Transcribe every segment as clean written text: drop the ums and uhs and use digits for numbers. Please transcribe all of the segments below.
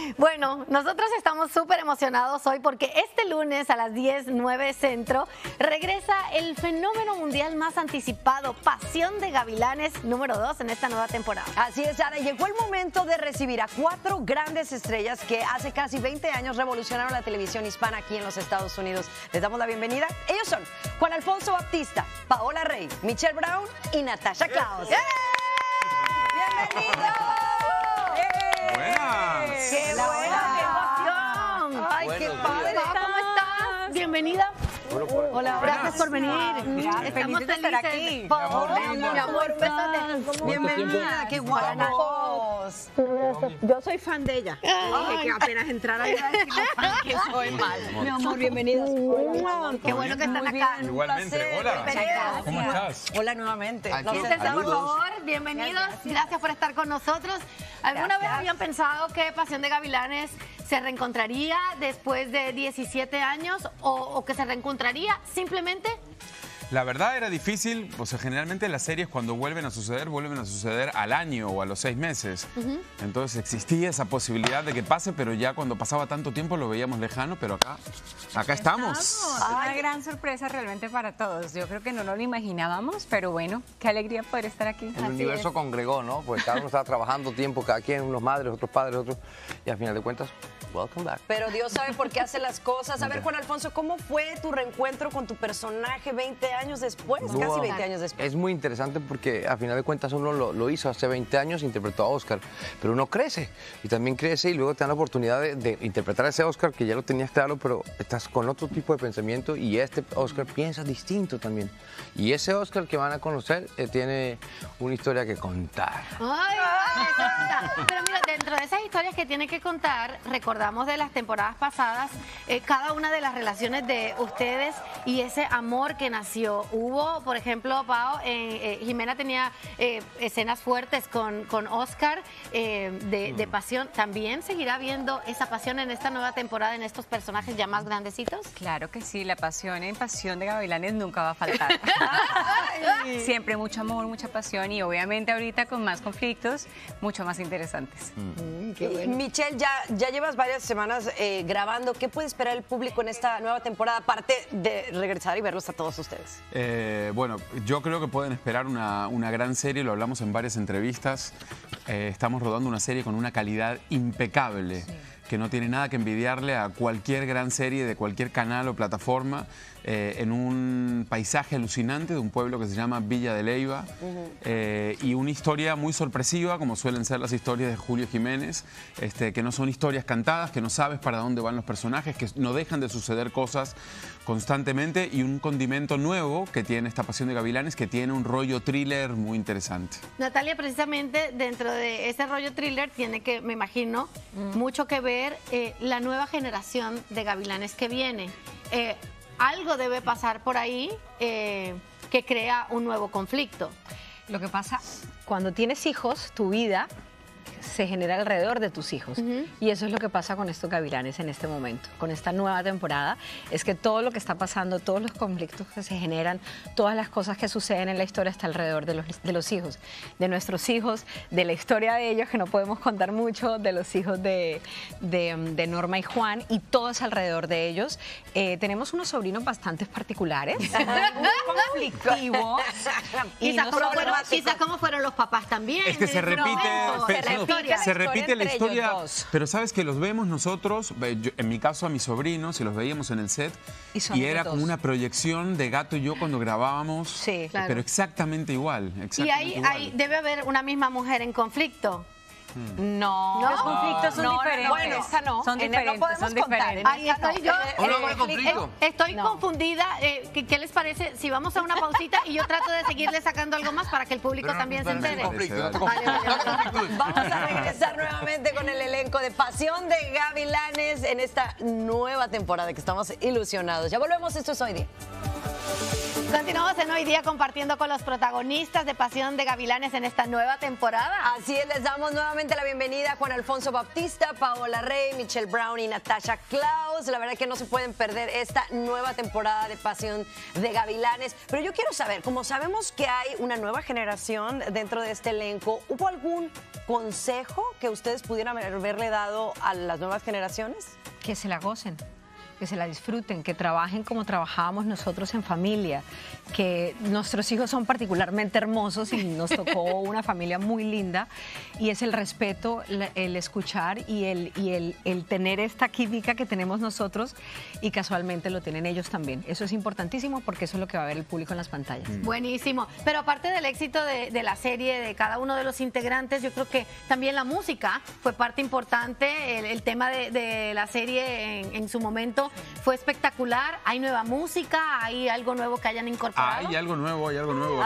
Bueno, nosotros estamos súper emocionados hoy porque este lunes a las 10:09 Centro regresa el fenómeno mundial más anticipado, Pasión de Gavilanes número 2 en esta nueva temporada. Así es, Ana. Llegó el momento de recibir a 4 grandes estrellas que hace casi 20 años revolucionaron la televisión hispana aquí en los Estados Unidos. Les damos la bienvenida. Ellos son Juan Alfonso Baptista, Paola Rey, Michelle Brown y Natasha Klaus. ¡Bienvenidos! Buenas. ¡Qué buena! ¡Qué emoción! ¡Ay, qué padre! ¿Cómo estás? Bienvenida. Hola, Gracias por venir. Estamos felices de estar aquí. Paola, mi amor, pésate. Bienvenida, qué guapos. Yo soy fan de ella. Dije que apenas entrara yo a decirle fan que soy mal. Mi amor, bienvenidos. Qué bueno que están acá. Igualmente, hola. Bienvenidas. ¿Cómo estás? Hola nuevamente. Siéntense, por favor. Bienvenidos. Gracias por estar con nosotros. ¿Alguna vez habían pensado que Pasión de Gavilanes se reencontraría después de 17 años o que se reencontraría simplemente? La verdad era difícil, o sea, generalmente las series cuando vuelven a suceder al año o a los 6 meses. Entonces existía esa posibilidad de que pase, pero ya cuando pasaba tanto tiempo lo veíamos lejano, pero acá estamos. Una gran sorpresa realmente para todos. Yo creo que no nos lo imaginábamos, pero bueno, qué alegría poder estar aquí. El universo congregó, ¿no? Pues cada uno estaba trabajando tiempo, cada quien, unos madres, otros padres, otros. Y al final de cuentas, welcome back. Pero Dios sabe por qué hace las cosas. A ver, Juan Alfonso, ¿cómo fue tu reencuentro con tu personaje 20 años después? Wow. Casi 20 años después. Es muy interesante porque al final de cuentas uno lo hizo hace 20 años, interpretó a Oscar, pero uno crece y también crece y luego te dan la oportunidad de interpretar a ese Oscar que ya lo tenías claro, pero estás con otro tipo de pensamiento y este Oscar piensa distinto también. Y ese Oscar que van a conocer tiene una historia que contar. Ay, pero mira, dentro de esas historias que tiene que contar, recordamos de las temporadas pasadas, cada una de las relaciones de ustedes y ese amor que nació. Hubo, por ejemplo, Pao, Jimena tenía escenas fuertes con Oscar de pasión. ¿También seguirá viendo esa pasión en esta nueva temporada, en estos personajes ya más grandecitos? Claro que sí, la pasión en Pasión de Gavilanes nunca va a faltar. Siempre mucho amor, mucha pasión y obviamente ahorita con más conflictos, mucho más interesantes. Michelle, ya llevas varias semanas grabando. ¿Qué puede esperar el público en esta nueva temporada, aparte de regresar y verlos a todos ustedes? Bueno, yo creo que pueden esperar una gran serie, lo hablamos en varias entrevistas. Estamos rodando una serie con una calidad impecable, que no tiene nada que envidiarle a cualquier gran serie de cualquier canal o plataforma, en un paisaje alucinante de un pueblo que se llama Villa de Leyva, y una historia muy sorpresiva, como suelen ser las historias de Julio Jiménez, que no son historias cantadas, que no sabes para dónde van los personajes, que no dejan de suceder cosas constantemente, y un condimento nuevo que tiene esta Pasión de Gavilanes, que tiene un rollo thriller muy interesante. Natalia, precisamente dentro de ese rollo thriller tiene que, me imagino, mucho que ver la nueva generación de gavilanes que viene. Algo debe pasar por ahí que crea un nuevo conflicto. Lo que pasa, cuando tienes hijos, tu vida se genera alrededor de tus hijos. Y eso es lo que pasa con estos gavilanes en este momento, con esta nueva temporada. Es que todo lo que está pasando, todos los conflictos que se generan, todas las cosas que suceden en la historia está alrededor de los hijos, de nuestros hijos, de la historia de ellos, que no podemos contar mucho, de los hijos de Norma y Juan, y todo es alrededor de ellos. Tenemos unos sobrinos bastante particulares, muy conflictivos. Quizás como fueron los papás también. Es que se repite la historia, pero sabes que los vemos nosotros, en mi caso a mis sobrinos, y los veíamos en el set, y era como una proyección de Gato y yo cuando grabábamos, Sí, claro. pero exactamente igual. Y ahí debe haber una misma mujer en conflicto. No, ¿No? Los conflictos son diferentes. Bueno, esta no. Son En él no diferentes, podemos son contar. diferentes. Ahí estoy yo. conflicto. Estoy confundida. ¿Qué les parece si vamos a una pausita y yo trato de seguirle sacando algo más para que el público también se entere? Vamos a regresar nuevamente con el elenco de Pasión de Gavilanes en esta nueva temporada que estamos ilusionados. Ya volvemos, esto es Hoy Día. Continuamos en Hoy Día compartiendo con los protagonistas de Pasión de Gavilanes en esta nueva temporada. Así es, les damos nuevamente la bienvenida a Juan Alfonso Bautista, Paola Rey, Michelle Brown y Natasha Klaus. La verdad que no se pueden perder esta nueva temporada de Pasión de Gavilanes. Pero yo quiero saber, como sabemos que hay una nueva generación dentro de este elenco, ¿hubo algún consejo que ustedes pudieran haberle dado a las nuevas generaciones? Que se la gocen, que se la disfruten, que trabajen como trabajábamos nosotros en familia, que nuestros hijos son particularmente hermosos y nos tocó una familia muy linda, y es el respeto, el escuchar y el tener esta química que tenemos nosotros y casualmente lo tienen ellos también. Eso es importantísimo porque eso es lo que va a ver el público en las pantallas. Buenísimo. Pero aparte del éxito de la serie, de cada uno de los integrantes, yo creo que también la música fue parte importante. El tema de la serie en su momento fue espectacular. ¿Hay nueva música? ¿Hay algo nuevo que hayan incorporado? Hay algo nuevo, hay algo nuevo.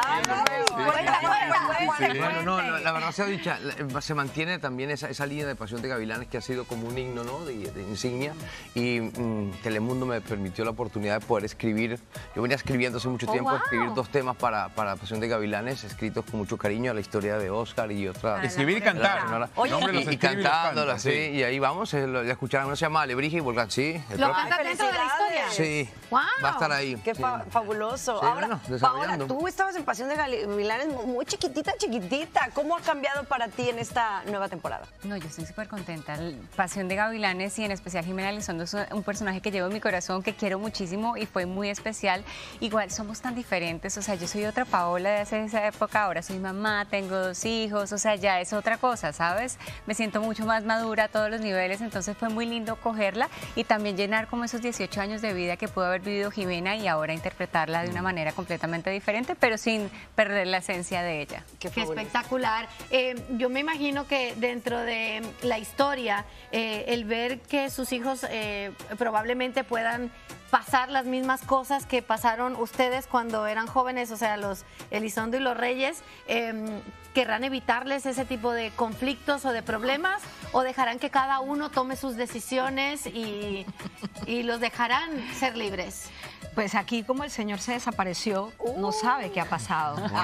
Bueno, no, la verdad sea dicha, se mantiene también esa línea de Pasión de Gavilanes que ha sido como un himno, ¿no?, de insignia, y Telemundo me permitió la oportunidad de poder escribir. Yo venía escribiendo hace mucho tiempo, escribir 2 temas para Pasión de Gavilanes, escritos con mucho cariño a la historia de Oscar y otra. Escribir y cantar. Y cantándola, sí, y ahí vamos, la escucharon, uno se llama Alebrije y Volcán, sí. ¿Lo cantas dentro de la historia? Sí, Wow. va a estar ahí. Qué fabuloso. Sí, Ahora, bueno, Paola, desarrollando. tú estabas en Pasión de Gavilanes muy chiquitita. ¿Cómo ha cambiado para ti en esta nueva temporada? No, yo estoy súper contenta. Pasión de Gavilanes y en especial Jimena Elizondo es un personaje que llevo en mi corazón, que quiero muchísimo y fue muy especial. Igual somos tan diferentes, o sea, yo soy otra Paola de hace esa época, ahora soy mamá, tengo 2 hijos, o sea, ya es otra cosa, ¿sabes? Me siento mucho más madura a todos los niveles, entonces fue muy lindo cogerla y también llenar como esos 18 años de vida que pudo haber vivido Jimena y ahora interpretarla de una manera completamente diferente, pero sin perder la esencia de ella. Qué espectacular. Yo me imagino que dentro de la historia, el ver que sus hijos probablemente puedan pasar las mismas cosas que pasaron ustedes cuando eran jóvenes, o sea, los Elizondo y los Reyes, ¿querrán evitarles ese tipo de conflictos o de problemas o dejarán que cada uno tome sus decisiones y los dejarán ser libres? Pues aquí, como el señor se desapareció, no sabe qué ha pasado. Me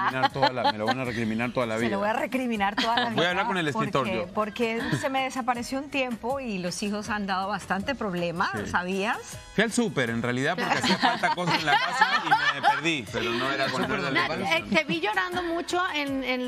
lo van a recriminar toda la vida. Se lo voy a recriminar toda la vida. Voy a hablar con el escritor yo. Porque se me desapareció un tiempo y los hijos han dado bastante problema, Sí. ¿sabías? Fui al súper, en realidad, porque hacía falta cosas en la casa y me perdí, pero no era con Te vi llorando mucho en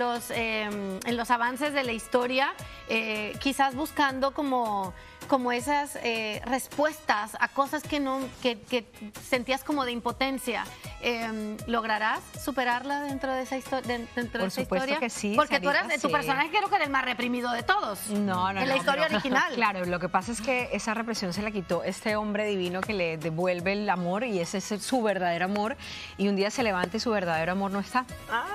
los avances de la historia, quizás buscando como esas respuestas a cosas que sentías como de impotencia. ¿Lograrás superarla dentro de esa historia? Por supuesto que sí, Porque tú Sarita, eras, tu sí. personaje creo que era el más reprimido de todos. No. En la historia original. Claro, lo que pasa es que esa represión se la quitó este hombre divino que le devuelve el amor y ese es su verdadero amor. Y un día se levanta y su verdadero amor no está.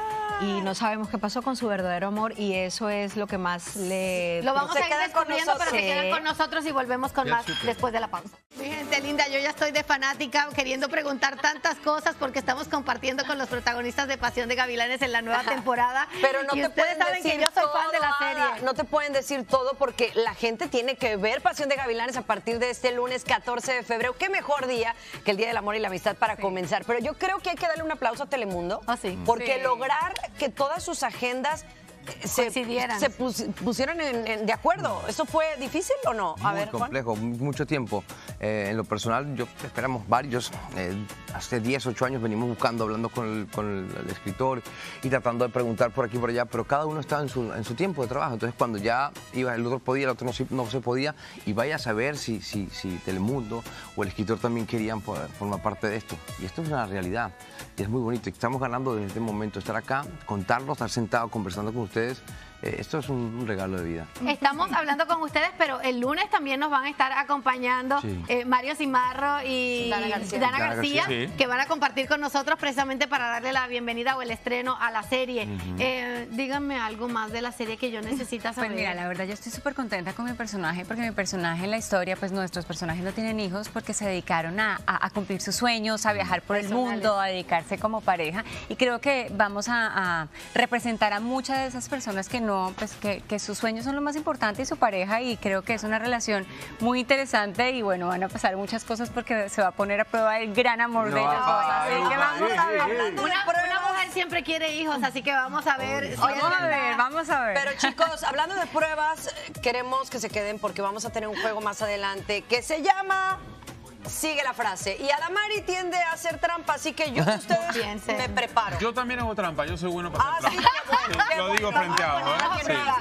Y no sabemos qué pasó con su verdadero amor y eso es lo que más le... Lo vamos a ir descubriendo, pero se Sí. quedan con nosotros y volvemos con más después de la pausa. Mi gente linda, yo ya estoy de fanática queriendo preguntar tantas cosas porque estamos compartiendo con los protagonistas de Pasión de Gavilanes en la nueva temporada. Pero no y te ustedes pueden saben que decir yo soy todo, fan de la Ada. serie. No te pueden decir todo porque la gente tiene que ver Pasión de Gavilanes a partir de este lunes 14 de febrero. Qué mejor día que el Día del Amor y la Amistad para comenzar. Pero yo creo que hay que darle un aplauso a Telemundo. Sí. Porque lograr que todas sus agendas coincidieran. se pusieron de acuerdo. ¿Eso fue difícil o no? A Muy ver, Juan. complejo, mucho tiempo. En lo personal, esperamos varios. Hace 10, 8 años venimos buscando, hablando con el escritor y tratando de preguntar por aquí y por allá, pero cada uno estaba en su tiempo de trabajo. Entonces, cuando ya iba, el otro podía, el otro no se podía, y vaya a saber si Telemundo o el escritor también querían formar parte de esto. Y esto es una realidad. Y es muy bonito. Y estamos ganando desde este momento, estar acá, contarlo, estar sentado conversando con ustedes. Esto es un regalo de vida. Estamos hablando con ustedes, pero el lunes también nos van a estar acompañando Mario Cimarro y Dana García, sí, que van a compartir con nosotros precisamente para darle la bienvenida o el estreno a la serie. Díganme algo más de la serie que yo necesito saber. Pues mira, la verdad yo estoy súper contenta con mi personaje, porque mi personaje en la historia, pues nuestros personajes no tienen hijos porque se dedicaron a cumplir sus sueños, a viajar por el mundo, a dedicarse como pareja, y creo que vamos a representar a muchas de esas personas que no, pues que sus sueños son lo más importante y su pareja, y creo que es una relación muy interesante y bueno, van a pasar muchas cosas porque se va a poner a prueba el gran amor de ellos dos. Así que vamos a ver. Una mujer siempre quiere hijos, así que vamos a ver. Vamos a ver. Pero chicos, hablando de pruebas, queremos que se queden porque vamos a tener un juego más adelante que se llama Sigue la frase. Y Adamari tiende a hacer trampa, así que yo ustedes me preparo. Yo también hago trampa, yo soy bueno para hacer Sí, trampa. qué bueno, Sí, lo digo frente a vos, ¿eh? Sí.